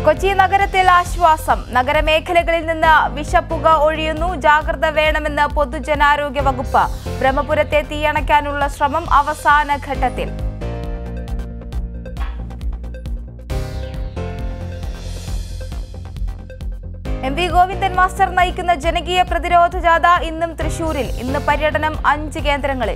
കൊച്ചി നഗരത്തിൽ ആശ്വാസം. നഗരമേഖലകളിൽ നിന്ന് വിഷപ്പുക ഒഴിയുന്നു. ജാഗ്രത വേണമെന്ന് പൊതുജനാരോഗ്യ വകുപ്പ്. ബ്രഹ്മപുരത്തെ തീയണയ്ക്കാനുള്ള ശ്രമം അവസാന ഘട്ടത്തിൽ. എം വി ഗോവിന്ദൻ മാസ്റ്റർ നയിക്കുന്ന ജനകീയ പ്രതിരോധ ജാഥ ഇന്നും തൃശൂരിൽ. ഇന്ന് പര്യടനം 5 കേന്ദ്രങ്ങളിൽ.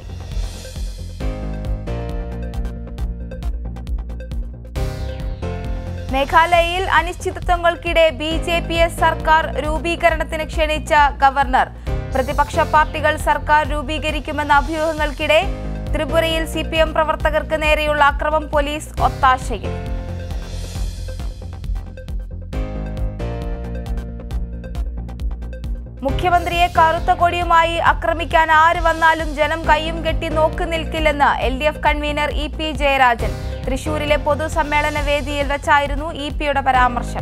മേഘാലയയിൽ അനിശ്ചിതത്വങ്ങൾക്കിടെ BJP-യെ സർക്കാർ രൂപീകരണത്തിന് ക്ഷണിച്ച ഗവർണർ. പ്രതിപക്ഷ പാർട്ടികൾ സർക്കാർ രൂപീകരിക്കുമെന്ന അഭ്യൂഹങ്ങൾക്കിടെ ത്രിപുരയിൽ CPM പ്രവർത്തകർക്ക് നേരെയുള്ള അക്രമം പോലീസ് ഒത്താശയിൽ. മുഖ്യമന്ത്രിയെ കറുത്ത കൊടിയുമായി ആക്രമിക്കാൻ ആര് വന്നാലും ജനം കയ്യും കെട്ടി നോക്കി നിൽക്കില്ലെന്ന് LDF കൺവീനർ EP ജയരാജൻ. തൃശൂരിലെ പൊതുസമ്മേളന വേദിയിൽ വെച്ചായിരുന്നു EP-യുടെ പരാമർശം.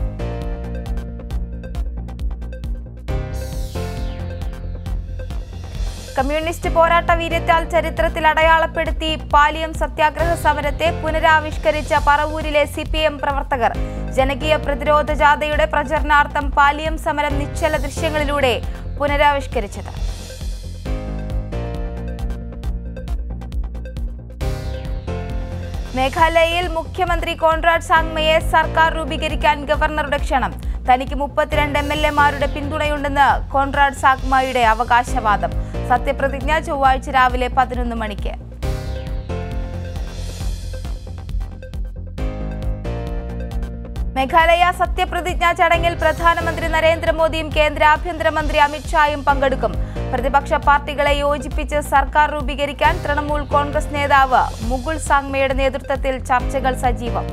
കമ്മ്യൂണിസ്റ്റ് പോരാട്ട വീര്യത്താൽ ചരിത്രത്തിൽ അടയാളപ്പെടുത്തി പാലിയം സത്യാഗ്രഹ സമരത്തെ പുനരാവിഷ്കരിച്ച പറവൂരിലെ CPM പ്രവർത്തകർ. ജനകീയ പ്രതിരോധ ജാഥയുടെ പ്രചരണാർത്ഥം പാലിയം സമരം നിശ്ചല ദൃശ്യങ്ങളിലൂടെ പുനരാവിഷ്കരിച്ചത്. മേഘാലയയിൽ മുഖ്യമന്ത്രി കോൺറാഡ് സാങ്മയെ സർക്കാർ രൂപീകരിക്കാൻ ഗവർണറുടെ ക്ഷണം. തനിക്ക് 32 MLA-മാരുടെ പിന്തുണയുണ്ടെന്ന് കോൺറാഡ് സാങ്മയുടെ അവകാശവാദം. സത്യപ്രതിജ്ഞ ചൊവ്വാഴ്ച രാവിലെ 11 മണിക്ക്. മേഘാലയ സത്യപ്രതിജ്ഞാ ചടങ്ങിൽ പ്രധാനമന്ത്രി നരേന്ദ്രമോദിയും കേന്ദ്ര ആഭ്യന്തരമന്ത്രി അമിത്ഷായും പങ്കെടുക്കും. പ്രതിപക്ഷ പാർട്ടികളെ യോജിപ്പിച്ച് സർക്കാർ രൂപീകരിക്കാൻ തൃണമൂൽ കോൺഗ്രസ് നേതാവ് മുകുൾ സാങ്മയുടെ നേതൃത്വത്തിൽ ചർച്ചകൾ സജീവം.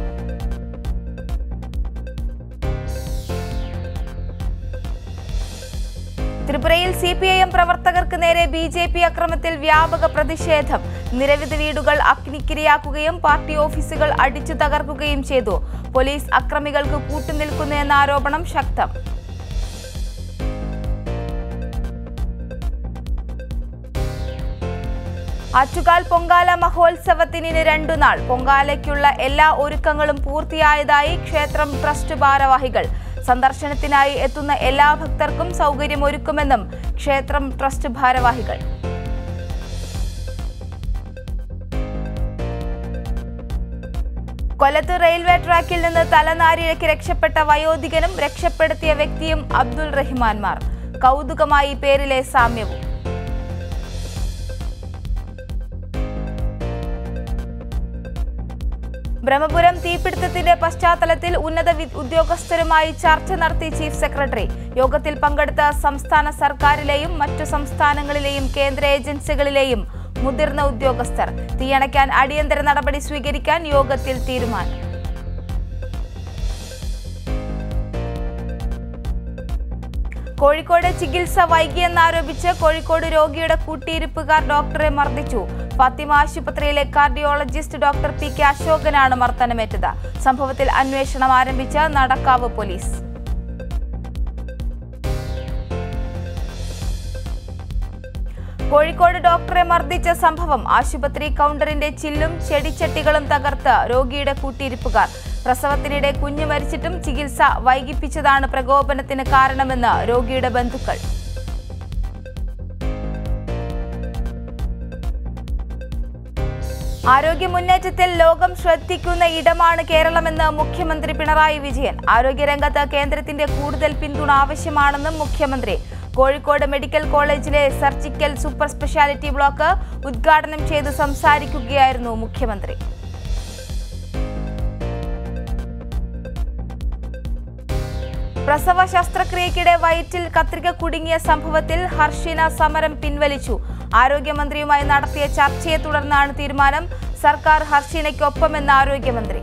ത്രിപുരയിൽ CPIM പ്രവർത്തകർക്ക് നേരെ BJP അക്രമത്തിൽ വ്യാപക പ്രതിഷേധം. നിരവധി വീടുകൾ അഗ്നിക്കിരയാക്കുകയും പാർട്ടി ഓഫീസുകൾ അടിച്ചു തകർക്കുകയും ചെയ്തു. പോലീസ് അക്രമികൾക്ക് കൂട്ടുനിൽക്കുന്നു എന്ന ആരോപണം ശക്തം. ആറ്റുകാൽ പൊങ്കാല മഹോത്സവത്തിന് 2 നാൾ. പൊങ്കാലയ്ക്കുള്ള എല്ലാ ഒരുക്കങ്ങളും പൂർത്തിയായതായി ക്ഷേത്രം ട്രസ്റ്റ് ഭാരവാഹികൾ. സന്ദർശനത്തിനായി എത്തുന്ന എല്ലാ ഭക്തർക്കും സൗകര്യമൊരുക്കുമെന്നും ക്ഷേത്രം ട്രസ്റ്റ് ഭാരവാഹികൾ. കൊല്ലത്ത് റെയിൽവേ ട്രാക്കിൽ നിന്ന് തലനാരിഴയ്ക്ക് രക്ഷപ്പെട്ട വയോധികനും രക്ഷപ്പെടുത്തിയ വ്യക്തിയും അബ്ദുൾ റഹ്മാൻമാർ. കൗതുകമായി പേരിലെ സാമ്യവും. ബ്രഹ്മപുരം തീപിടുത്തത്തിന്റെ പശ്ചാത്തലത്തിൽ ഉന്നത ഉദ്യോഗസ്ഥരുമായി ചർച്ച നടത്തി ചീഫ് സെക്രട്ടറി. യോഗത്തിൽ പങ്കെടുത്ത സംസ്ഥാന സർക്കാരിലെയും മറ്റു സംസ്ഥാനങ്ങളിലെയും കേന്ദ്ര ഏജൻസികളിലെയും മുതിർന്ന ഉദ്യോഗസ്ഥർ. തീയണയ്ക്കാൻ അടിയന്തര നടപടി സ്വീകരിക്കാൻ യോഗത്തിൽ തീരുമാനം. കോഴിക്കോട് ചികിത്സ വൈകിയെന്നാരോപിച്ച് കോഴിക്കോട് രോഗിയുടെ കൂട്ടിയിരിപ്പുകാർ ഡോക്ടറെ മർദ്ദിച്ചു. ഫാത്തിമ ആശുപത്രിയിലെ കാർഡിയോളജിസ്റ്റ് ഡോക്ടർ PK അശോകനാണ് മർദ്ദനമേറ്റത്. സംഭവത്തിൽ അന്വേഷണം ആരംഭിച്ച നടക്കാവ് പോലീസ്. കോഴിക്കോട് ഡോക്ടറെ മർദ്ദിച്ച സംഭവം. ആശുപത്രി കൗണ്ടറിന്റെ ചില്ലും ചെടിച്ചട്ടികളും തകർത്ത് രോഗിയുടെ കൂട്ടിയിരിപ്പുകാർ. പ്രസവത്തിനിടെ കുഞ്ഞ് മരിച്ചിട്ടും ചികിത്സ വൈകിപ്പിച്ചതാണ് പ്രകോപനത്തിന് കാരണമെന്ന് രോഗിയുടെ ബന്ധുക്കൾ. ആരോഗ്യ മുന്നേറ്റത്തിൽ ലോകം ശ്രദ്ധിക്കുന്ന ഇടമാണ് കേരളമെന്ന് മുഖ്യമന്ത്രി പിണറായി വിജയൻ. ആരോഗ്യരംഗത്ത് കേന്ദ്രത്തിന്റെ കൂടുതൽ പിന്തുണ ആവശ്യമാണെന്നും മുഖ്യമന്ത്രി. കോഴിക്കോട് മെഡിക്കൽ കോളേജിലെ സർജിക്കൽ സൂപ്പർ സ്പെഷ്യാലിറ്റി ബ്ലോക്ക് ഉദ്ഘാടനം ചെയ്ത് സംസാരിക്കുകയായിരുന്നു മുഖ്യമന്ത്രി. പ്രസവ ശസ്ത്രക്രിയയ്ക്കിടെ വയറ്റിൽ കത്രിക കുടുങ്ങിയ സംഭവത്തിൽ ഹർഷിന സമരം പിൻവലിച്ചു. ആരോഗ്യമന്ത്രിയുമായി നടത്തിയ ചർച്ചയെ തുടർന്നാണ് തീരുമാനം. സർക്കാർ ഹർഷിനയ്ക്കൊപ്പമെന്ന് ആരോഗ്യമന്ത്രി.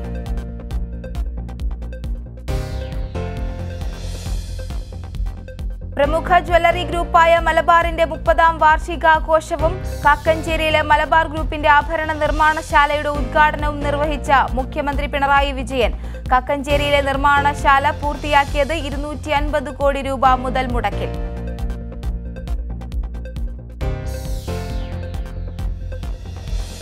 പ്രമുഖ ജ്വല്ലറി ഗ്രൂപ്പായ മലബാറിന്റെ 30ാം വാർഷികാഘോഷവും കാക്കഞ്ചേരിയിലെ മലബാർ ഗ്രൂപ്പിന്റെ ആഭരണ നിർമ്മാണശാലയുടെ ഉദ്ഘാടനവും നിർവഹിച്ച മുഖ്യമന്ത്രി പിണറായി വിജയൻ. കാക്കഞ്ചേരിയിലെ നിർമ്മാണശാല പൂർത്തിയാക്കിയത് 250 കോടി രൂപ മുതൽ മുടക്കിൽ.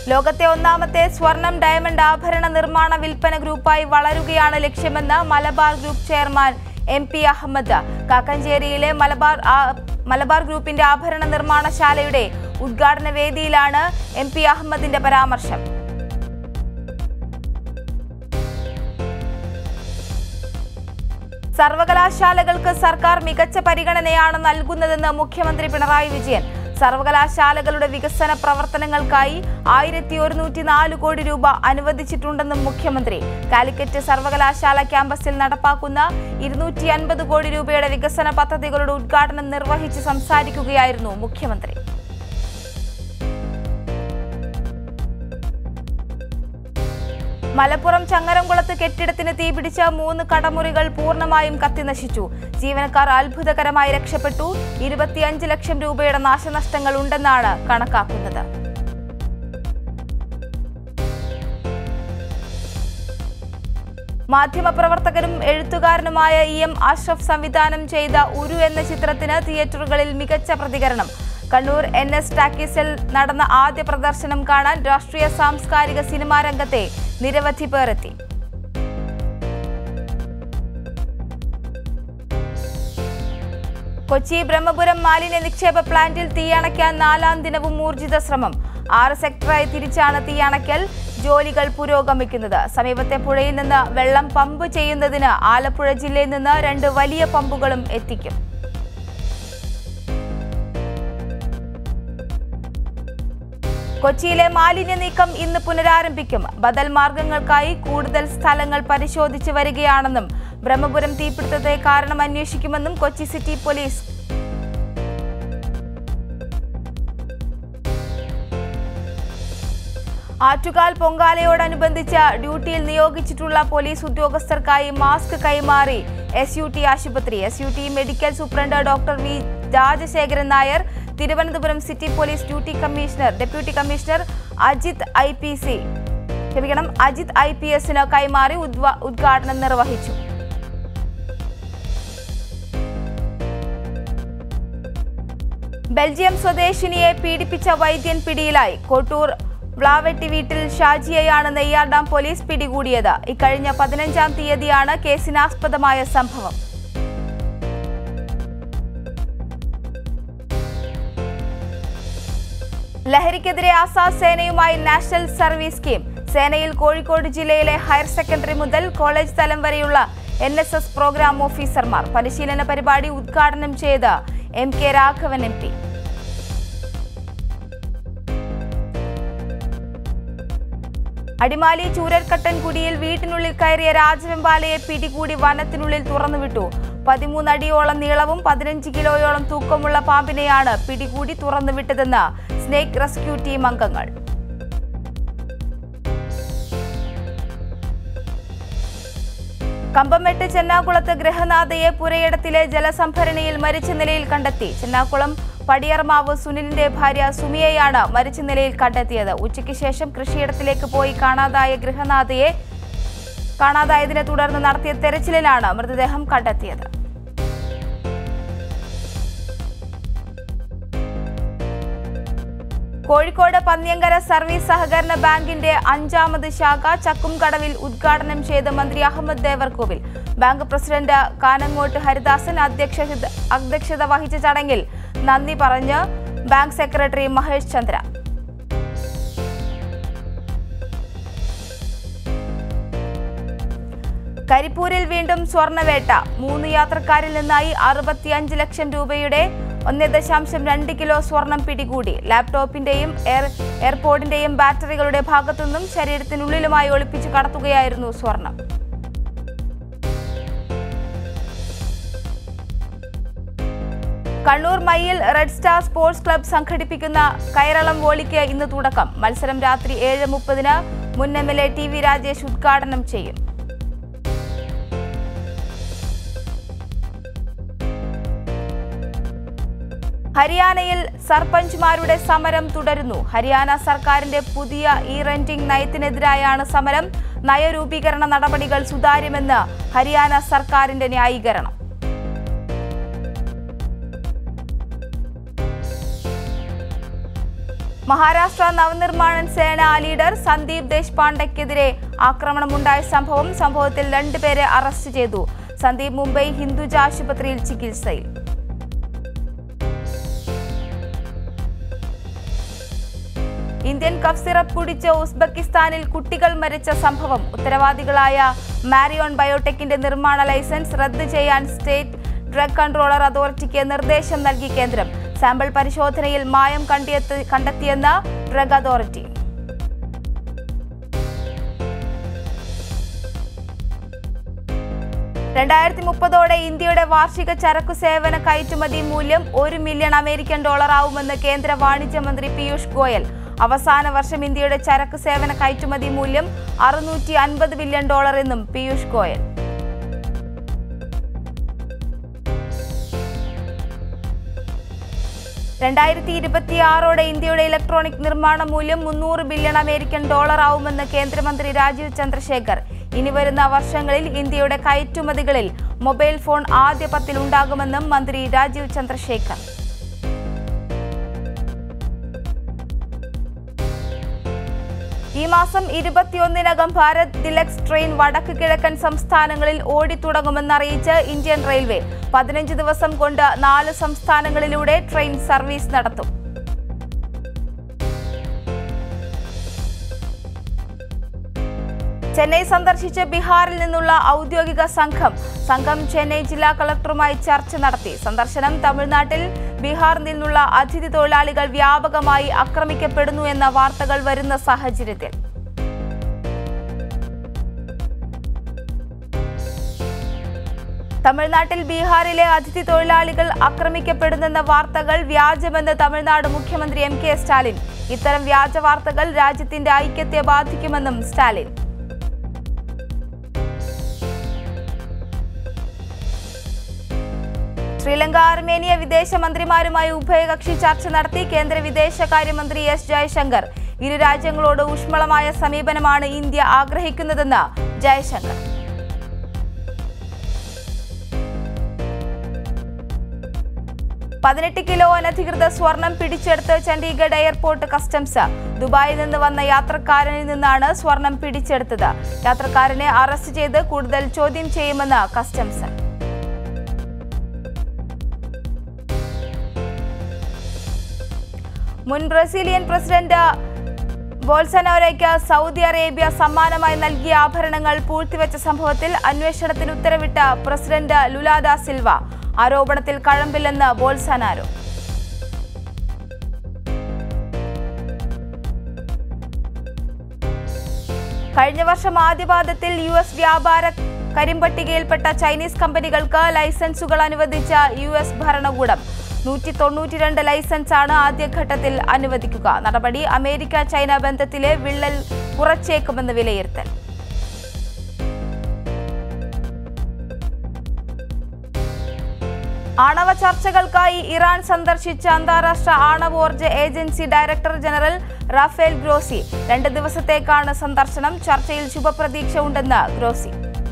ലോകത്തെ ഒന്നാമത്തെ സ്വർണം ഡയമണ്ട് ആഭരണ നിർമ്മാണ വിൽപ്പന ഗ്രൂപ്പായി വളരുകയാണ് ലക്ഷ്യമെന്ന് Malabar group chairman MP Ahmed. കാക്കഞ്ചേരിയിലെ മലബാർ ഗ്രൂപ്പിന്റെ ആഭരണ നിർമ്മാണശാലയുടെ ഉദ്ഘാടന വേദിയിലാണ് MP അഹമ്മദിന്റെ പരാമർശം. സർവകലാശാലകൾക്ക് സർക്കാർ മികച്ച പരിഗണനയാണ് നൽകുന്നതെന്ന് മുഖ്യമന്ത്രി പിണറായി വിജയൻ. സർവകലാശാലകളുടെ വികസന പ്രവർത്തനങ്ങൾക്കായി 1104 കോടി രൂപ അനുവദിച്ചിട്ടുണ്ടെന്നും മുഖ്യമന്ത്രി. കാലിക്കറ്റ് സർവകലാശാല ക്യാമ്പസിൽ നടപ്പാക്കുന്ന 250 കോടി രൂപയുടെ വികസന പദ്ധതികളുടെ ഉദ്ഘാടനം നിർവഹിച്ച് സംസാരിക്കുകയായിരുന്നു മുഖ്യമന്ത്രി. മലപ്പുറം ചങ്ങരംകുളത്ത് കെട്ടിടത്തിന് തീപിടിച്ച 3 കടമുറികൾ പൂർണ്ണമായും കത്തിനശിച്ചു. ജീവനക്കാർ അത്ഭുതകരമായി രക്ഷപ്പെട്ടു. 25 ലക്ഷം രൂപയുടെ നാശനഷ്ടങ്ങൾ ഉണ്ടെന്നാണ് കണക്കാക്കുന്നത്. മാധ്യമപ്രവർത്തകരും എഴുത്തുകാരനുമായ EM അഷ്റഫ് സംവിധാനം ചെയ്ത ഉരു എന്ന ചിത്രത്തിന് തിയേറ്ററുകളിൽ മികച്ച പ്രതികരണം. കണ്ണൂർ NS ടാക്കീസിൽ നടന്ന ആദ്യ പ്രദർശനം കാണാൻ രാഷ്ട്രീയ സാംസ്കാരിക സിനിമാ രംഗത്തെ നിരവധി പേർ എത്തി. കൊച്ചി ബ്രഹ്മപുരം മാലിന്യ നിക്ഷേപ പ്ലാന്റിൽ തീയണയ്ക്കാൻ 4ാം ദിനവും ഊർജിത ശ്രമം. 6 സെക്ടറായി തിരിച്ചാണ് തീയണയ്ക്കൽ ജോലികൾ പുരോഗമിക്കുന്നത്. സമീപത്തെ പുഴയിൽ നിന്ന് വെള്ളം പമ്പ് ചെയ്യുന്നതിന് ആലപ്പുഴ ജില്ലയിൽ നിന്ന് 2 വലിയ പമ്പുകളും എത്തിക്കും. കൊച്ചിയിലെ മാലിന്യ നീക്കം ഇന്ന് പുനരാരംഭിക്കും. ബദൽ മാർഗങ്ങൾക്കായി കൂടുതൽ സ്ഥലങ്ങൾ പരിശോധിച്ചു വരികയാണെന്നും ബ്രഹ്മപുരം തീപിടുത്തത്തെ കാരണം അന്വേഷിക്കുമെന്നും കൊച്ചി സിറ്റി പോലീസ്. ആറ്റുകാൽ പൊങ്കാലയോടനുബന്ധിച്ച് ഡ്യൂട്ടിയിൽ നിയോഗിച്ചിട്ടുള്ള പോലീസ് ഉദ്യോഗസ്ഥർക്കായി മാസ്ക് കൈമാറി SUT ആശുപത്രി. SUT medical superintendent doctor V Rajasekharan Nair Thiruvananthapuram city police deputy commissioner Ajith IPS കൈമാറി ഉദ്ഘാടനം നിർവഹിച്ചു. ബെൽജിയം സ്വദേശിനിയെ പീഡിപ്പിച്ച വൈദ്യൻ പിടിയിലായി. കോട്ടൂർ വ്ളാവെട്ടി വീട്ടിൽ ഷാജിയെയാണ് നെയ്യാർ ഡാം പോലീസ് പിടികൂടിയത്. ഇക്കഴിഞ്ഞ 15-ാം തീയതിയാണ് കേസിനാസ്പദമായ സംഭവം. ലഹരിക്കെതിരെ ആസാദ് സേനയുമായി നാഷണൽ സർവീസ് സ്കീം. സേനയിൽ കോഴിക്കോട് ജില്ലയിലെ ഹയർ സെക്കൻഡറി മുതൽ കോളേജ് തലം വരെയുള്ള NSS പ്രോഗ്രാം ഓഫീസർമാർ. പരിശീലന പരിപാടി ഉദ്ഘാടനം ചെയ്ത് MK രാഘവൻ MP. അടിമാലി ചൂരൽക്കട്ടൻകുടിയിൽ വീട്ടിനുള്ളിൽ കയറിയ രാജവെമ്പാലയെ പിടികൂടി വനത്തിനുള്ളിൽ തുറന്നുവിട്ടു. 13 അടിയോളം നീളവും 15 കിലോയോളം തൂക്കമുള്ള പാമ്പിനെയാണ് പിടികൂടി തുറന്നുവിട്ടതെന്ന് സ്നേക്ക് റെസ്ക്യൂ ടീം അംഗങ്ങൾ. കമ്പമെട്ട് ചെന്നാകുളത്ത് ഗൃഹനാഥയെ പുരയിടത്തിലെ ജലസംഭരണിയിൽ മരിച്ച നിലയിൽ കണ്ടെത്തി. ചെന്നാകുളം പടിയർമാവ് സുനിലിന്റെ ഭാര്യ സുമിയെയാണ് മരിച്ച നിലയിൽ കണ്ടെത്തിയത്. ഉച്ചയ്ക്ക് ശേഷം കൃഷിയിടത്തിലേക്ക് പോയി കാണാതായതിനെ തുടർന്ന് നടത്തിയ തെരച്ചിലിലാണ് മൃതദേഹം കണ്ടെത്തിയത്. കോഴിക്കോട് പന്നിയങ്കര സർവീസ് സഹകരണ ബാങ്കിന്റെ 5ാമത് ശാഖ ചക്കുംകടവിൽ ഉദ്ഘാടനം ചെയ്ത മന്ത്രി അഹമ്മദ് ദേവർകോവിൽ. ബാങ്ക് പ്രസിഡന്റ് കാനങ്ങോട്ട് ഹരിദാസൻ അധ്യക്ഷത വഹിച്ച ചടങ്ങിൽ നന്ദി പറഞ്ഞ് ബാങ്ക് സെക്രട്ടറി മഹേഷ് ചന്ദ്ര. കരിപ്പൂരിൽ വീണ്ടും സ്വർണ്ണവേട്ട. 3 യാത്രക്കാരിൽ നിന്നായി 65 ലക്ഷം രൂപയുടെ 1.2 കിലോ സ്വർണം പിടികൂടി. ലാപ്ടോപ്പിന്റെയും എയർപോഡിന്റെയും ബാറ്ററികളുടെ ഭാഗത്തുനിന്നും ശരീരത്തിനുള്ളിലുമായി ഒളിപ്പിച്ചു കടത്തുകയായിരുന്നു സ്വർണം. Kannur Mayyil red star sports club സംഘടിപ്പിക്കുന്ന കൈരളം വോളിക്ക് ഇന്ന് തുടക്കം. മത്സരം രാത്രി 7:30-ന് മുൻ MLA TV രാജേഷ് ഉദ്ഘാടനം ചെയ്യും. ഹരിയാനയിൽ സർപഞ്ചുമാരുടെ സമരം തുടരുന്നു. ഹരിയാന സർക്കാരിന്റെ പുതിയ റെന്റിംഗ് നയത്തിനെതിരായാണ് സമരം. നയരൂപീകരണ നടപടികൾ സുതാര്യമെന്ന് ഹരിയാന സർക്കാരിന്റെ ന്യായീകരണം. മഹാരാഷ്ട്ര നവനിർമ്മാണ സേന ലീഡർ സന്ദീപ് ദേശ്പാണ്ഡെക്കെതിരെ ആക്രമണമുണ്ടായ സംഭവത്തിൽ 2 പേരെ അറസ്റ്റ് ചെയ്തു. സന്ദീപ് മുംബൈ ഹിന്ദുജ ആശുപത്രിയിൽ ചികിത്സയിൽ. ഇന്ത്യൻ കഫ് സിറപ്പ് കുടിച്ച് ഉസ്ബെക്കിസ്ഥാനിൽ കുട്ടികൾ മരിച്ച സംഭവം. ഉത്തരവാദികളായ മാരിയോൺ ബയോടെക്കിന്റെ നിർമ്മാണ ലൈസൻസ് റദ്ദ് ചെയ്യാൻ സ്റ്റേറ്റ് ഡ്രഗ് കൺട്രോളർ അതോറിറ്റിക്ക് നിർദ്ദേശം നൽകി കേന്ദ്രം. സാമ്പിൾ പരിശോധനയിൽ മായം കണ്ടെത്തിയെന്ന് ഡ്രഗ് അതോറിറ്റി. $2030 ഇന്ത്യയുടെ വാർഷിക ചരക്കു സേവന കയറ്റുമതി മൂല്യം $1 മില്യൺ അമേരിക്കൻ ആവുമെന്ന് കേന്ദ്ര വാണിജ്യ മന്ത്രി പീയൂഷ് ഗോയൽ. അവസാന വർഷം ഇന്ത്യയുടെ ചരക്കു സേവന കയറ്റുമതി മൂല്യം $650 ബില്യൺ എന്നും പീയൂഷ് ഗോയൽ. $2026 ഇന്ത്യയുടെ ഇലക്ട്രോണിക് നിർമ്മാണ മൂല്യം $300 ബില്യൺ അമേരിക്കൻ ആവുമെന്ന് കേന്ദ്രമന്ത്രി രാജീവ് ചന്ദ്രശേഖർ. ഇനി വരുന്ന വർഷങ്ങളിൽ ഇന്ത്യയുടെ കയറ്റുമതികളിൽ മൊബൈൽ ഫോൺ ആദ്യ 10-ൽ ഉണ്ടാകുമെന്നും മന്ത്രി രാജീവ് ചന്ദ്രശേഖർ. ഈ മാസം 21-നകം ഭാരത് ഡിലക്സ് ട്രെയിൻ വടക്ക് കിഴക്കൻ സംസ്ഥാനങ്ങളിൽ ഓടിത്തുടങ്ങുമെന്നറിയിച്ച് ഇന്ത്യൻ റെയിൽവേ. 15 ദിവസം കൊണ്ട് 4 സംസ്ഥാനങ്ങളിലൂടെ ട്രെയിൻ സർവീസ് നടത്തും. ചെന്നൈ സന്ദർശിച്ച് ബീഹാറിൽ നിന്നുള്ള ഔദ്യോഗിക സംഘം ചെന്നൈ ജില്ലാ കളക്ടറുമായി ചർച്ച നടത്തി. സന്ദർശനം തമിഴ്നാട്ടിൽ ബീഹാറിൽ നിന്നുള്ള അതിഥി തൊഴിലാളികൾ വ്യാപകമായി ആക്രമിക്കപ്പെടുന്നു എന്ന വാർത്തകൾ വരുന്ന സാഹചര്യത്തിൽ തമിഴ്നാട്ടിൽ ബീഹാറിലെ അതിഥി തൊഴിലാളികൾ ആക്രമിക്കപ്പെടുന്നെന്ന വാർത്തകൾ വ്യാജമെന്ന് തമിഴ്നാട് മുഖ്യമന്ത്രി MK സ്റ്റാലിൻ. ഇത്തരം വ്യാജ വാർത്തകൾ രാജ്യത്തിന്റെ ഐക്യത്തെ ബാധിക്കുമെന്നും സ്റ്റാലിൻ. ശ്രീലങ്ക അർമേനിയ വിദേശമന്ത്രിമാരുമായി ഉഭയകക്ഷി ചർച്ച നടത്തി കേന്ദ്ര വിദേശകാര്യമന്ത്രി S ജയശങ്കർ. ഇരു രാജ്യങ്ങളോട് ഊഷ്മളമായ സമീപനമാണ് ഇന്ത്യ ആഗ്രഹിക്കുന്നതെന്ന് ജയശങ്കർ. $18 കിലോ അനധികൃത സ്വർണം പിടിച്ചെടുത്ത് ചണ്ഡീഗഡ് എയർപോർട്ട് കസ്റ്റംസ്. ദുബായിൽ നിന്ന് വന്ന യാത്രക്കാരനിൽ നിന്നാണ് സ്വർണം പിടിച്ചെടുത്തത്. യാത്രക്കാരനെ അറസ്റ്റ് ചെയ്ത് കൂടുതൽ ചോദ്യം ചെയ്യുമെന്ന് കസ്റ്റംസ്. മുൻ ബ്രസീലിയൻ പ്രസിഡന്റ് ബോൾസനാരോയ്ക്ക് സൗദി അറേബ്യ സമ്മാനമായി നൽകിയ ആഭരണങ്ങൾ പൂഴ്ത്തിവെച്ച സംഭവത്തിൽ അന്വേഷണത്തിന് ഉത്തരവിട്ട പ്രസിഡന്റ് ലുല ദാ സിൽവ. ആരോപണത്തിൽ കഴമ്പില്ലെന്ന് ബോൾസനാരോ. കഴിഞ്ഞ വർഷം ആദ്യപാദത്തിൽ US വ്യാപാര കരിമ്പട്ടികയിൽപ്പെട്ട ചൈനീസ് കമ്പനികൾക്ക് ലൈസൻസുകൾ അനുവദിച്ച US ഭരണകൂടം. 192 ലൈസൻസാണ് ആദ്യഘട്ടത്തിൽ അനുവദിക്കുക. നടപടി അമേരിക്ക ചൈന ബന്ധത്തിലെ വിള്ളൽ കുറച്ചേക്കുമെന്ന് വിലയിരുത്തൽ. ആണവ ചർച്ചകൾക്കായി ഇറാൻ സന്ദർശിച്ച അന്താരാഷ്ട്ര ആണവോർജ്ജ agency director general Rafael Grossi. 2 ദിവസത്തേക്കാണ് സന്ദർശനം. ചർച്ചയിൽ ശുഭപ്രതീക്ഷ ഉണ്ടെന്ന് Grossi.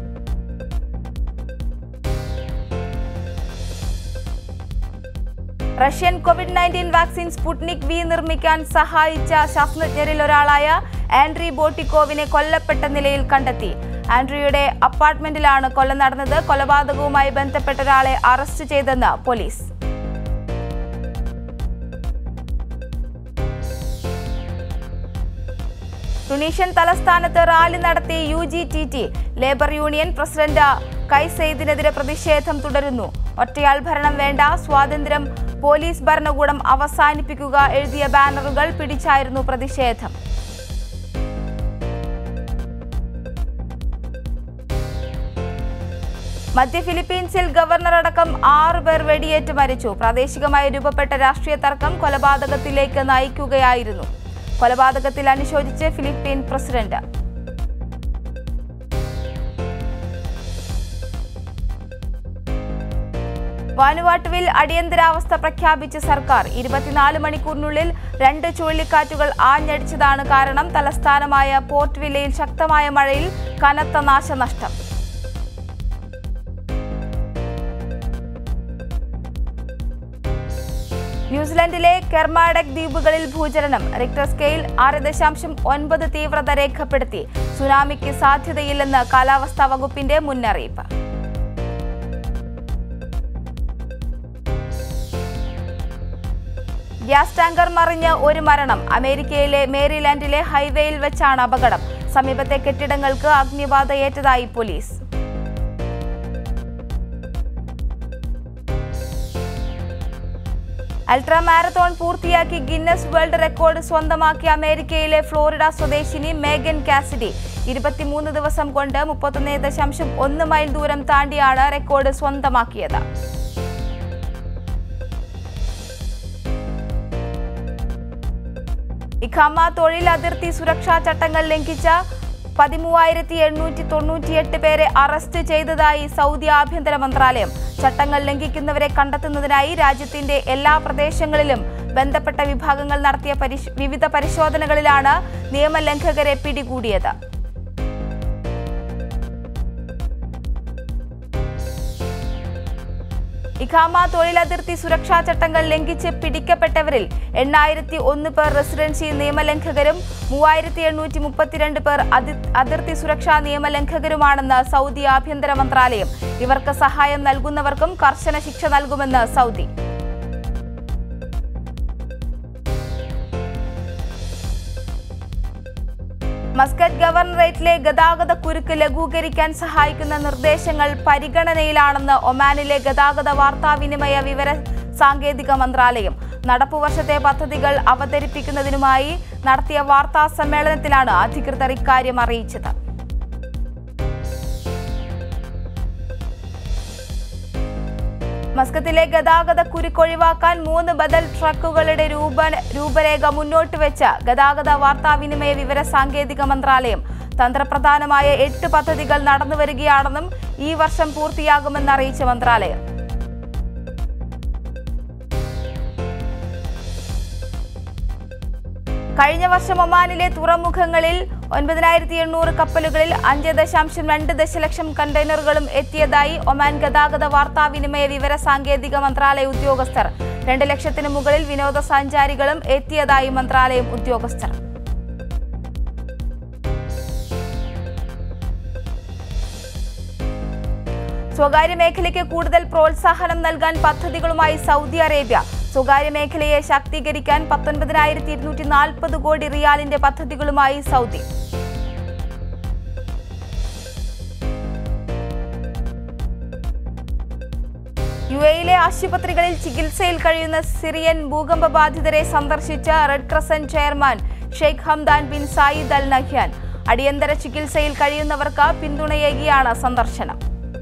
Russian COVID-19 vaccine Sputnik V നിർമ്മിക്കാൻ സഹായിച്ച ശാസ്ത്രജ്ഞരിൽ ഒരാളായ ആൻഡ്രി ബോട്ടിക്കോവിനെ കൊല്ലപ്പെട്ട നിലയിൽ കണ്ടെത്തി. ആൻഡ്രിയുടെ അപ്പാർട്ട്മെന്റിലാണ് കൊല നടന്നത്. കൊലപാതകവുമായി ബന്ധപ്പെട്ട ഒരാളെ അറസ്റ്റ് ചെയ്തെന്ന് പോലീസ്. ടുണീഷ്യൻ തലസ്ഥാനത്ത് റാലി നടത്തി UGTT. Labour union president Kais സെയ്ദിനെതിരെ പ്രതിഷേധം തുടരുന്നു. ഒറ്റയാൾ ഭരണം വേണ്ട, സ്വാതന്ത്ര്യം, പോലീസ് ഭരണകൂടം അവസാനിപ്പിക്കുക എഴുതിയ ബാനറുകൾ പിടിച്ചായിരുന്നു പ്രതിഷേധം. മധ്യ ഫിലിപ്പീൻസിൽ ഗവർണർ അടക്കം 6 പേർ വെടിയേറ്റ് മരിച്ചു. പ്രാദേശികമായി രൂപപ്പെട്ട രാഷ്ട്രീയ തർക്കം കൊലപാതകത്തിലേക്ക് നയിക്കുകയായിരുന്നു. കൊലപാതകത്തിൽ അനുശോചിച്ച് ഫിലിപ്പീൻ പ്രസിഡന്റ്. വാനുവാട്ടുവിൽ അടിയന്തരാവസ്ഥ പ്രഖ്യാപിച്ച് സർക്കാർ. 24 മണിക്കൂറിനുള്ളിൽ 2 ചുഴലിക്കാറ്റുകൾ ആഞ്ഞടിച്ചതാണ് കാരണം. തലസ്ഥാനമായ പോർട്ട് വില്ലയിൽ ശക്തമായ മഴയിൽ കനത്ത നാശനഷ്ടം. ന്യൂസിലൻഡിലെ കെർമാഡക് ദ്വീപുകളിൽ ഭൂചലനം. റിക്ടർ സ്കെയിൽ 6.9 തീവ്രത രേഖപ്പെടുത്തി. സുനാമിക്ക് സാധ്യതയില്ലെന്ന് കാലാവസ്ഥാ വകുപ്പിന്റെ മുന്നറിയിപ്പ്. ഗ്യാസ് ടാങ്കർ മറിഞ്ഞ് ഒരു മരണം. അമേരിക്കയിലെ മേരിലാൻഡിലെ ഹൈവേയിൽ വെച്ചാണ് അപകടം. സമീപത്തെ കെട്ടിടങ്ങൾക്ക് അഗ്നിബാധയേറ്റതായി പോലീസ്. അൾട്രാ മാരത്തോൺ പൂർത്തിയാക്കി ഗിന്നസ് വേൾഡ് റെക്കോർഡ് സ്വന്തമാക്കിയ അമേരിക്കയിലെ ഫ്ലോറിഡ സ്വദേശിനി മേഗൻ കാസിഡി 23 ദിവസം കൊണ്ട് 31.1 മൈൽ ദൂരം താണ്ടിയാണ് റെക്കോർഡ് സ്വന്തമാക്കിയത്. ഇഖാമ തൊഴിൽ അതിർത്തി സുരക്ഷാ ചട്ടങ്ങൾ ലംഘിച്ച 13,898 പേരെ അറസ്റ്റ് ചെയ്തതായി സൗദി ആഭ്യന്തര മന്ത്രാലയം. ചട്ടങ്ങൾ ലംഘിക്കുന്നവരെ കണ്ടെത്തുന്നതിനായി രാജ്യത്തിന്റെ എല്ലാ പ്രദേശങ്ങളിലും ബന്ധപ്പെട്ട വിഭാഗങ്ങൾ നടത്തിയ വിവിധ പരിശോധനകളിലാണ് നിയമലംഘകരെ പിടികൂടിയത്. ഇഖാമ തൊഴിലതിർത്തി സുരക്ഷാ ചട്ടങ്ങൾ ലംഘിച്ച് പിടിക്കപ്പെട്ടവരിൽ 801 പേർ റെസിഡൻസി നിയമലംഘകരും 3,832 പേർ അതിർത്തി സുരക്ഷാ നിയമലംഘകരുമാണെന്ന് സൗദി ആഭ്യന്തര മന്ത്രാലയം. ഇവർക്ക് സഹായം നൽകുന്നവർക്കും കർശന ശിക്ഷ നൽകുമെന്ന് സൗദി. മസ്കറ്റ് ഗവർണറേറ്റിലെ ഗതാഗത കുരുക്ക് ലഘൂകരിക്കാൻ സഹായിക്കുന്ന നിർദ്ദേശങ്ങൾ പരിഗണനയിലാണെന്ന് ഒമാനിലെ ഗതാഗത വാർത്താവിനിമയ വിവര സാങ്കേതിക മന്ത്രാലയം. നടപ്പുവർഷത്തെ പദ്ധതികൾ അവതരിപ്പിക്കുന്നതിനുമായി നടത്തിയ വാർത്താ സമ്മേളനത്തിലാണ് അധികൃതർ ഇക്കാര്യം അറിയിച്ചത്. മസ്കത്തിലെ ഗതാഗത കുരുക്കൊഴിവാക്കാൻ 3 ബദൽ ട്രക്കുകളുടെ രൂപരേഖ മുന്നോട്ട് വെച്ച ഗതാഗത വാർത്താവിനിമയ വിവര സാങ്കേതിക മന്ത്രാലയം. തന്ത്രപ്രധാനമായ 8 പദ്ധതികൾ നടന്നുവരികയാണെന്നും ഈ വർഷം പൂർത്തിയാകുമെന്ന് അറിയിച്ച മന്ത്രാലയം. കഴിഞ്ഞ വർഷം ഒമാനിലെ തുറമുഖങ്ങളിൽ 9,800 കപ്പലുകളിൽ 5.2 ദശലക്ഷം കണ്ടെയ്നറുകളും എത്തിയതായി ഒമാൻ ഗതാഗത വാർത്താവിനിമയ വിവര സാങ്കേതിക മന്ത്രാലയ ഉദ്യോഗസ്ഥർ. 2 ലക്ഷത്തിന് മുകളിൽ വിനോദസഞ്ചാരികളും എത്തിയതായി മന്ത്രാലയം ഉദ്യോഗസ്ഥർ. സ്വകാര്യ മേഖലയ്ക്ക് കൂടുതൽ പ്രോത്സാഹനം നൽകാൻ പദ്ധതികളുമായി സൗദി അറേബ്യ. സ്വകാര്യ മേഖലയെ ശാക്തീകരിക്കാൻ 19,240 കോടി റിയാലിന്റെ പദ്ധതികളുമായി സൗദി. യുഎഇയിലെ ആശുപത്രികളിൽ ചികിത്സയിൽ കഴിയുന്ന സിറിയൻ ഭൂകമ്പ ബാധിതരെ സന്ദർശിച്ച red crescent chairman Sheikh Hamdan bin Zayed Al Nahyan. അടിയന്തര ചികിത്സയിൽ കഴിയുന്നവർക്ക് പിന്തുണയേകിയാണ് സന്ദർശനം.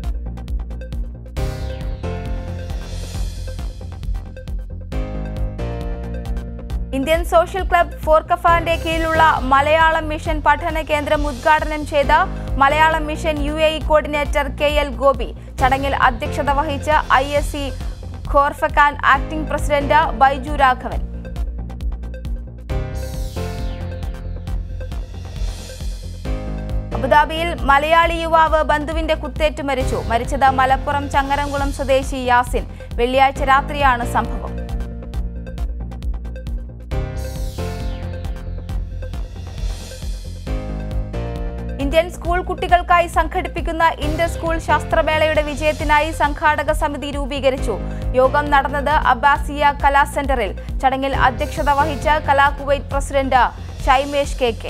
ഇന്ത്യൻ സോഷ്യൽ ക്ലബ് ഫോർക്കഫാന്റെ കീഴിലുള്ള മലയാളം മിഷൻ പഠന കേന്ദ്രം ഉദ്ഘാടനം ചെയ്ത Malayalam mission UAE coordinator KL Gopi. ചടങ്ങിൽ അധ്യക്ഷത വഹിച്ച ISC Khorfakkan acting president Baiju Raghavan. അബുദാബിയിൽ മലയാളി യുവാവ് ബന്ധുവിന്റെ കുത്തേറ്റ് മരിച്ചു. മരിച്ചത് മലപ്പുറം ചങ്ങരംകുളം സ്വദേശി യാസിൻ. വെള്ളിയാഴ്ച രാത്രിയാണ് സംഭവം. ഇന്ത്യൻ സ്കൂൾ കുട്ടികൾക്കായി സംഘടിപ്പിക്കുന്ന ഇന്റർ സ്കൂൾ ശാസ്ത്രമേളയുടെ വിജയത്തിനായി സംഘാടക സമിതി രൂപീകരിച്ചു. യോഗം നടന്നത് അബ്ബാസിയ കലാ സെന്ററിൽ. ചടങ്ങിൽ അധ്യക്ഷത വഹിച്ച Kala Kuwait president Shaimesh KK.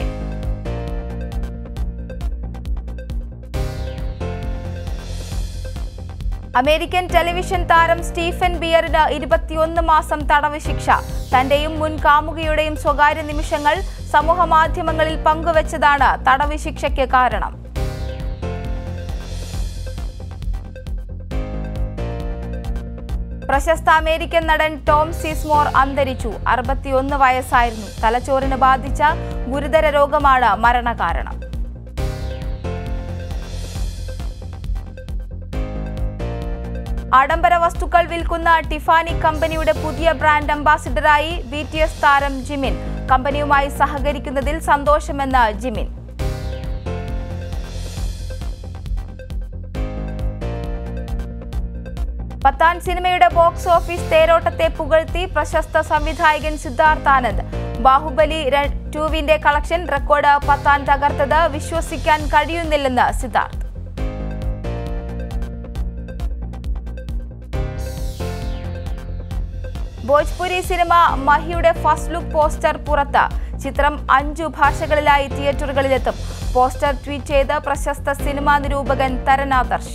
American television താരം സ്റ്റീഫൻ ബിയറിന് 21 മാസം തടവ് ശിക്ഷ. തന്റെയും മുൻ കാമുകിയുടെയും സ്വകാര്യ നിമിഷങ്ങൾ സമൂഹമാധ്യമങ്ങളിൽ പങ്കുവച്ചതാണ് തടവ് ശിക്ഷയ്ക്ക് കാരണം. പ്രശസ്ത അമേരിക്കൻ നടൻ ടോം സിസ്മോർ അന്തരിച്ചു. 61 വയസ്സായിരുന്നു. തലച്ചോറിന് ബാധിച്ച ഗുരുതര രോഗമാണ് മരണകാരണം. ആഡംബര വസ്തുക്കൾ വിൽക്കുന്ന ടിഫാനി കമ്പനിയുടെ പുതിയ ബ്രാൻഡ് അംബാസിഡറായി BTS താരം ജിമിൻ. കമ്പനിയുമായി സഹകരിക്കുന്നതിൽ സന്തോഷമെന്ന് ജിമിൻ. പത്താൻ സിനിമയുടെ ബോക്സ് ഓഫീസ് തേരോട്ടത്തെ പുകഴ്ത്തി പ്രശസ്ത സംവിധായകൻ സിദ്ധാർത്ഥ് ആനന്ദ്. ബാഹുബലി 2 കളക്ഷൻ റെക്കോർഡ് പത്താൻ തകർത്തത് വിശ്വസിക്കാൻ കഴിയുന്നില്ലെന്ന് സിദ്ധാർത്ഥ്. ഭോജ്പുരി സിനിമ മഹിയുടെ ഫസ്റ്റ് ലുക്ക് പോസ്റ്റർ പുറത്ത്. ചിത്രം 5 ഭാഷകളിലായി തിയേറ്ററുകളിലെത്തും. പോസ്റ്റർ ട്വീറ്റ് ചെയ്ത് പ്രശസ്ത സിനിമാ നിരൂപകൻ തരൻ ആദർശ്.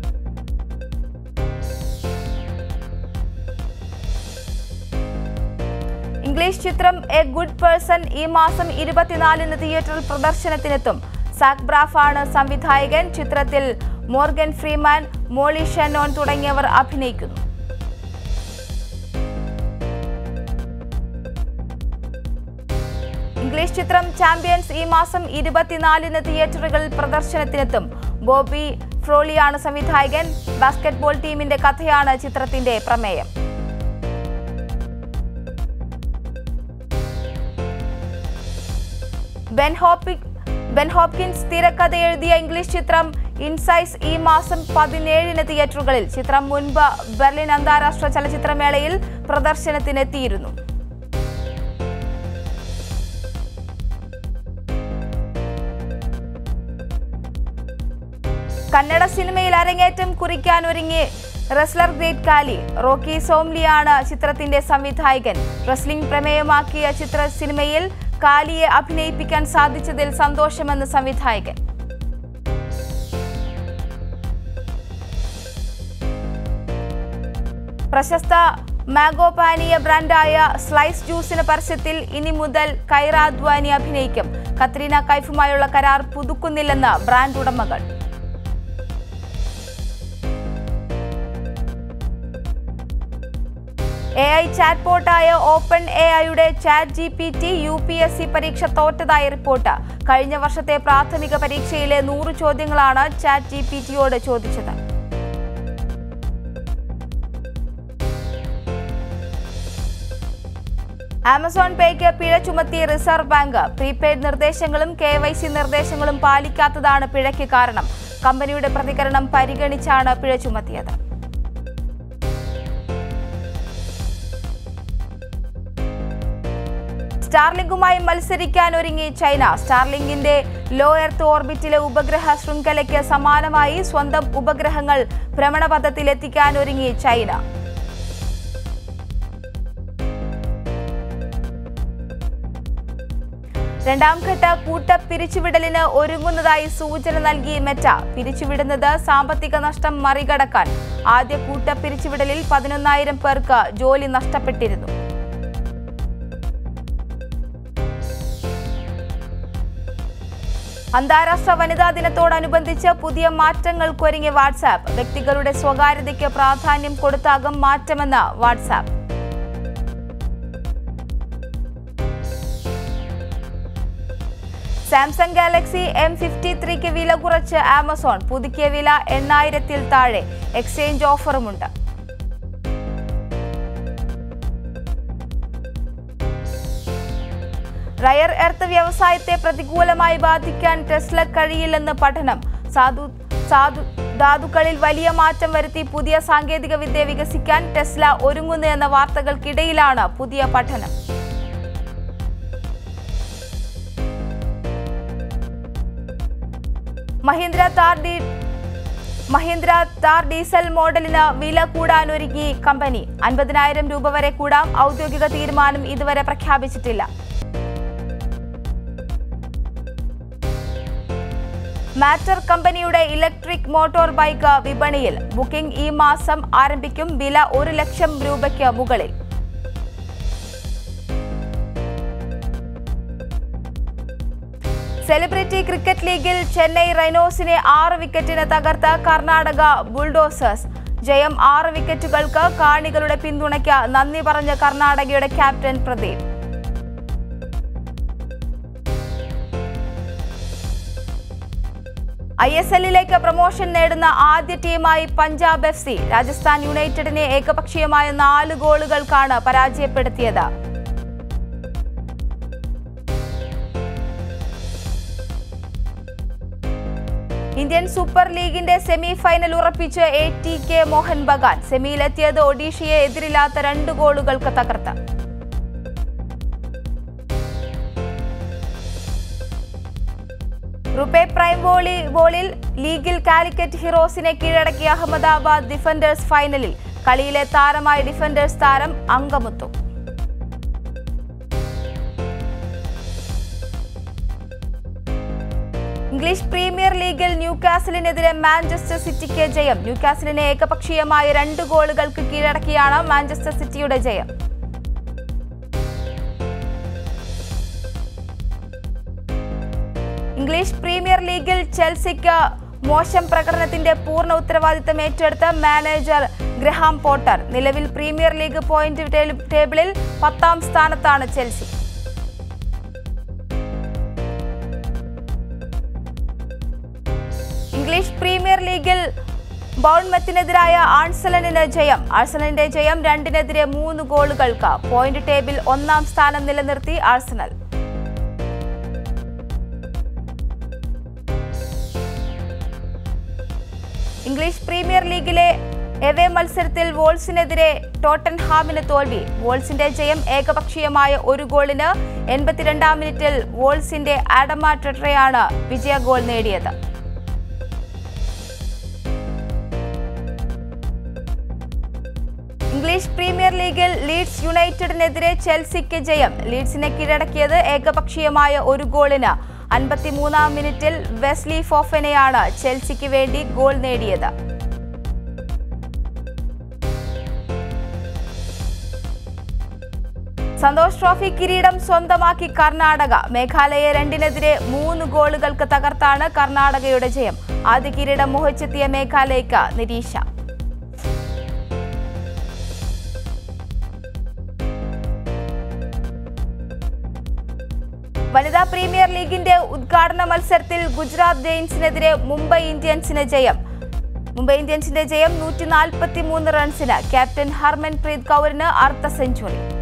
ഇംഗ്ലീഷ് ചിത്രം എ ഗുഡ് പേഴ്സൺ ഈ മാസം 24-ന് തിയേറ്ററിൽ പ്രദർശനത്തിനെത്തും. സാക് ബ്രാഫ് ആണ് സംവിധായകൻ. ചിത്രത്തിൽ മോർഗൻ ഫ്രീമാൻ, മോളി ഷെനോൺ തുടങ്ങിയവർ അഭിനയിക്കുന്നു. ഇംഗ്ലീഷ് ചിത്രം ചാമ്പ്യൻസ് ഈ മാസം 24-ന് തിയേറ്ററുകളിൽ പ്രദർശനത്തിനെത്തും. ബോബി ഫ്രോളിയാണ് സംവിധായകൻ. ബാസ്കറ്റ്ബോൾ ടീമിന്റെ കഥയാണ് ചിത്രത്തിന്റെ പ്രമേയം. ബെൻ ഹോപ്കിൻസ് തിരക്കഥ എഴുതിയ ഇംഗ്ലീഷ് ചിത്രം ഇൻസൈസ് ഈ മാസം 17-ന് തിയേറ്ററുകളിൽ. ചിത്രം മുൻപ് ബെർലിൻ അന്താരാഷ്ട്ര ചലച്ചിത്രമേളയിൽ പ്രദർശനത്തിനെത്തിയിരുന്നു. കന്നഡ സിനിമയിൽ അരങ്ങേറ്റം കുറിക്കാനൊരുങ്ങി റെസ്ലർ ഗ്രേറ്റ് കാലി. റോക്കി സോംലിയാണ് ചിത്രത്തിന്റെ സംവിധായകൻ. റെസ്ലിംഗ് പ്രമേയമാക്കിയ സിനിമയിൽ കാലിയെ അഭിനയിപ്പിക്കാൻ സാധിച്ചതിൽ സന്തോഷമെന്ന് സംവിധായകൻ. പ്രശസ്ത മാംഗോ പാനീയ ബ്രാൻഡായ സ്ലൈസ് ജ്യൂസിന് പരസ്യത്തിൽ ഇനി മുതൽ കൈറ അദ്വാനി അഭിനയിക്കും. കത്രീന കൈഫുമായുള്ള കരാർ പുതുക്കുന്നില്ലെന്ന് ബ്രാൻഡ് ഉടമകൾ. AI ചാറ്റ്ബോട്ടായ ഓപ്പൺ AIയുടെ ChatGPT UPSC പരീക്ഷ തോറ്റതായി റിപ്പോർട്ട്. കഴിഞ്ഞ വർഷത്തെ പ്രാഥമിക പരീക്ഷയിലെ 100 ചോദ്യങ്ങളാണ് ChatGPTയോട് ചോദിച്ചത്. ആമസോൺ പേയ്ക്ക് പിഴ ചുമത്തി റിസർവ് ബാങ്ക്. പ്രീപെയ്ഡ് നിർദ്ദേശങ്ങളും KYC നിർദ്ദേശങ്ങളും പാലിക്കാത്തതാണ് പിഴയ്ക്ക് കാരണം. കമ്പനിയുടെ പ്രതികരണം പരിഗണിച്ചാണ് പിഴ ചുമത്തിയത്. സ്റ്റാർലിങ്കുമായി മത്സരിക്കാൻ ഒരുങ്ങി ചൈന. സ്റ്റാർലിങ്കിന്റെ ലോ എർത്ത് ഓർബിറ്റിലെ ഉപഗ്രഹ ശൃംഖലയ്ക്ക് സമാനമായി സ്വന്തം ഉപഗ്രഹങ്ങൾ ഭ്രമണപഥത്തിലെത്തിക്കാൻ ഒരുങ്ങി ചൈന. രണ്ടാം ഘട്ട കൂട്ടപ്പിരിച്ചുവിടലിന് ഒരുങ്ങുന്നതായി സൂചന നൽകി മെറ്റ. പിരിച്ചുവിടുന്നത് സാമ്പത്തിക നഷ്ടം മറികടക്കാൻ. ആദ്യ കൂട്ടപ്പിരിച്ചുവിടലിൽ 11,000 പേർക്ക് ജോലി നഷ്ടപ്പെട്ടിരുന്നു. അന്താരാഷ്ട്ര വനിതാ ദിനത്തോടനുബന്ധിച്ച് പുതിയ മാറ്റങ്ങൾക്കൊരുങ്ങി വാട്സാപ്പ്. വ്യക്തികളുടെ സ്വകാര്യതയ്ക്ക് പ്രാധാന്യം കൊടുത്താകും മാറ്റമെന്ന് വാട്സാപ്പ്. സാംസങ് ഗാലക്സി M53 വില കുറച്ച് ആമസോൺ. പുതുക്കിയ വില 8,000-ൽ താഴെ. എക്സ്ചേഞ്ച് ഓഫറുമുണ്ട്. റയർ എർത്ത് വ്യവസായത്തെ പ്രതികൂലമായി ബാധിക്കാൻ ടെസ്ല കഴിയില്ലെന്ന് പഠനം. ധാതുക്കളിൽ വലിയ മാറ്റം വരുത്തി പുതിയ സാങ്കേതിക വിദ്യ വികസിക്കാൻ ടെസ്ല ഒരുങ്ങുന്നു എന്ന വാർത്തകൾക്കിടയിലാണ് പുതിയ പഠനം. മഹീന്ദ്ര താർ ഡീസൽ മോഡലിന് വില കൂടാനൊരുങ്ങി കമ്പനി. 50,000 രൂപ വരെ കൂടാം. ഔദ്യോഗിക തീരുമാനം ഇതുവരെ പ്രഖ്യാപിച്ചിട്ടില്ല. മാറ്റർ കമ്പനിയുടെ ഇലക്ട്രിക് മോട്ടോർ ബൈക്ക് വിപണിയിൽ. ബുക്കിംഗ് ഈ മാസം ആരംഭിക്കും. വില 1 ലക്ഷം രൂപയ്ക്ക് മുകളിൽ. സെലിബ്രിറ്റി ക്രിക്കറ്റ് ലീഗിൽ ചെന്നൈ റൈനോസിനെ 6 വിക്കറ്റിന് തകർത്ത കർണാടക ബുൾഡോസേഴ്സ്. ജയം 6 വിക്കറ്റുകൾക്ക്. കാണികളുടെ പിന്തുണയ്ക്ക് നന്ദി പറഞ്ഞ കർണാടകയുടെ ക്യാപ്റ്റൻ പ്രദീപ്. ISLലേക്ക് പ്രൊമോഷൻ നേടുന്ന ആദ്യ ടീമായി പഞ്ചാബ് FC. രാജസ്ഥാൻ യുണൈറ്റഡിനെ ഏകപക്ഷീയമായ 4 ഗോളുകൾക്കാണ് പരാജയപ്പെടുത്തിയത്. ഇന്ത്യൻ സൂപ്പർ ലീഗിന്റെ സെമി ഫൈനൽ ഉറപ്പിച്ച് ATK മോഹൻ ബഗാൻ. സെമിയിലെത്തിയത് ഒഡീഷയെ എതിരില്ലാത്ത 2 ഗോളുകൾക്ക് തകർത്ത്. റുപേ പ്രൈം വോളിബോളിൽ ലീഗിൽ കാലിക്കറ്റ് ഹീറോസിനെ കീഴടക്കിയ അഹമ്മദാബാദ് ഡിഫൻഡേഴ്സ് ഫൈനലിൽ. കളിയിലെ താരമായ ഡിഫൻഡേഴ്സ് താരം അങ്കമുത്തു. ഇംഗ്ലീഷ് പ്രീമിയർ ലീഗിൽ ന്യൂകാസിലിനെതിരെ മാഞ്ചസ്റ്റർ സിറ്റിക്ക് ജയം. ന്യൂകാസിലിനെ ഏകപക്ഷീയമായ 2 ഗോളുകൾക്ക് കീഴടക്കിയാണ് മാഞ്ചസ്റ്റർ സിറ്റിയുടെ ജയം. ഇംഗ്ലീഷ് പ്രീമിയർ ലീഗിൽ ചെൽസിക്ക് മോശം പ്രകടനത്തിന്റെ പൂർണ്ണ ഉത്തരവാദിത്തം ഏറ്റെടുത്ത മാനേജർ ഗ്രഹാം പോട്ടർ. നിലവിൽ പ്രീമിയർ ലീഗ് പോയിന്റ് ടേബിളിൽ 10ാം സ്ഥാനത്താണ് ചെൽസി. ഇംഗ്ലീഷ് പ്രീമിയർ ലീഗിൽ ബൗൺമത്തിനെതിരായ ആഴ്സണലിന് ജയം. ആഴ്സണലിന്റെ ജയം 2-നെതിരെ 3 ഗോളുകൾക്ക്. പോയിന്റ് ടേബിൾ 1ാം സ്ഥാനം നിലനിർത്തി ആഴ്സണൽ. ഇംഗ്ലീഷ് പ്രീമിയർ ലീഗിലെ എവേ മത്സരത്തിൽ വോൾസിനെതിരെ ടോട്ടൻഹാമിന് തോൽവി. വോൾസിന്റെ ജയം ഏകപക്ഷീയമായ 1 ഗോളിന്. 82ാം മിനിറ്റിൽ വോൾസിന്റെ ആഡമ ട്രെട്രയാണ് വിജയ ഗോൾ നേടിയത്. ഇംഗ്ലീഷ് പ്രീമിയർ ലീഗിൽ ലീഡ്സ് യുണൈറ്റഡിനെതിരെ ചെൽസിക്ക് ജയം. ലീഡ്സിനെ കീഴടക്കിയത് ഏകപക്ഷീയമായ 1 ഗോളിന്. 53ാം മിനിറ്റിൽ വെസ്ലി ഫോഫനെയാണ് ചെൽസിക്ക് വേണ്ടി ഗോൾ നേടിയത്. സന്തോഷ് ട്രോഫി കിരീടം സ്വന്തമാക്കി കർണാടക. മേഘാലയെ 2-നെതിരെ 3 ഗോളുകൾക്ക് തകർത്താണ് കർണാടകയുടെ ജയം. ആദ്യ കിരീടം മോഹിച്ചെത്തിയ മേഘാലയ്ക്ക് നിരീക്ഷ. വനിതാ പ്രീമിയർ ലീഗിന്റെ ഉദ്ഘാടന മത്സരത്തിൽ ഗുജറാത്ത് ജയൻസിനെതിരെ മുംബൈ ഇന്ത്യൻസിന് ജയം. മുംബൈ ഇന്ത്യൻസിന്റെ ജയം 143 റൺസിന്. ക്യാപ്റ്റൻ ഹർമൻപ്രീത് കൗറിന് അർദ്ധ സെഞ്ചുറി.